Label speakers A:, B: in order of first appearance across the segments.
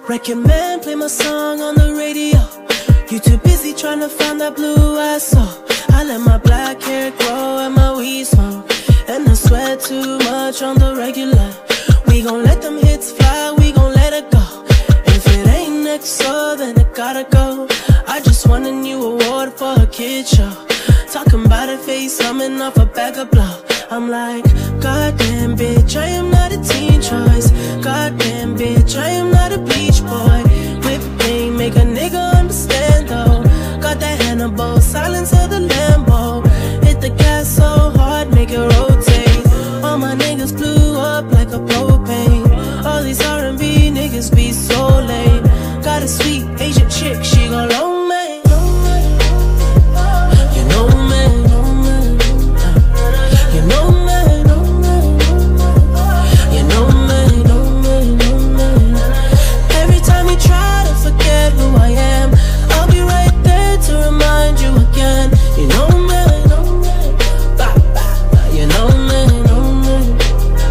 A: Record man, play my song on the radio. You too busy trying to find that blue I saw. I let my black hair grow and my weed smoke, and I sweat too much on the regular. We gon' let them hits fly, we gon' let it go. If it ain't next, so then it gotta go. I just won a new award for a kid show. Talking about a face, coming off a bag of blow. I'm like, goddamn bitch, I am not a teen choice. Goddamn bitch, I am not a bleach boy. Whip game, make a nigga understand though. Got that Hannibal, silence of the Lambo. Hit the gas so hard, make it rotate. All my niggas blew up like a propane. All these R&B niggas be so lame. Got a sweet Asian chick, she gon' loan me. You know me, you know me, you know me. Every time you try to forget who I am, I'll be right there to remind you again. You know me, you know me.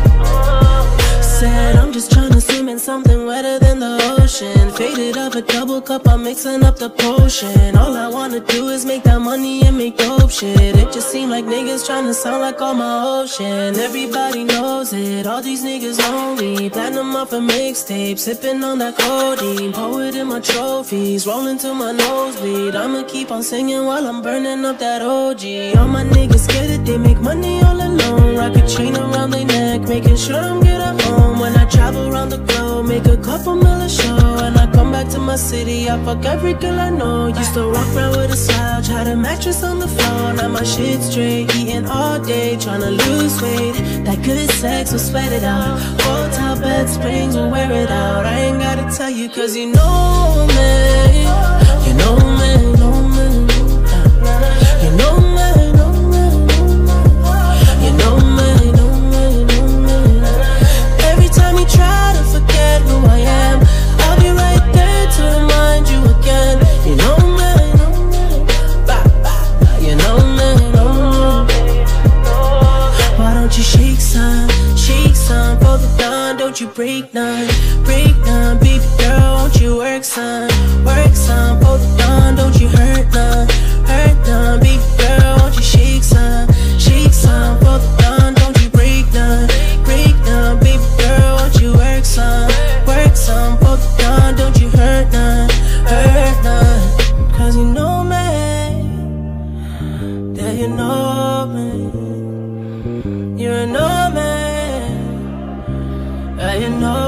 A: Said I'm just tryna swim in something wetter than the ocean. Faded up a double cup, I'm mixing up the potion. All I wanna do is make that money and make dope shit. It just seem like niggas tryna sound like all my ocean. Everybody knows it, all these niggas lonely. Platinum off a mixtape, sipping on that codeine. Poet in my trophies, rolling to my nosebleed. I'ma keep on singing while I'm burning up that OG. All my niggas get it, they make money all alone. Rock a chain around their neck, making sure I'm good at home. When I travel around the globe, make a couple mil a show. And I come back to my city, I fuck every girl I know. Used to walk around with a slouch, had a mattress on the floor. Now my shit straight, eating all day, tryna lose weight. That good sex will sweat it out. Hotel bed springs will wear it out. I ain't gotta tell you cause you know me. You know me, know me. You know me, know me. You know me, know me, know me. Every time you try to forget who I am, I'll be right there to remind you again. You know me, you know me, know me. Why don't you shake some for the dawn? Don't you break none, baby girl, won't you work some for the dawn? Don't you hurt none, baby girl, won't you shake some for the dawn? Don't you break none, baby girl, won't you work some for the dawn? Don't you hurt none, cause you know me, yeah you know me, you know me, yeah you know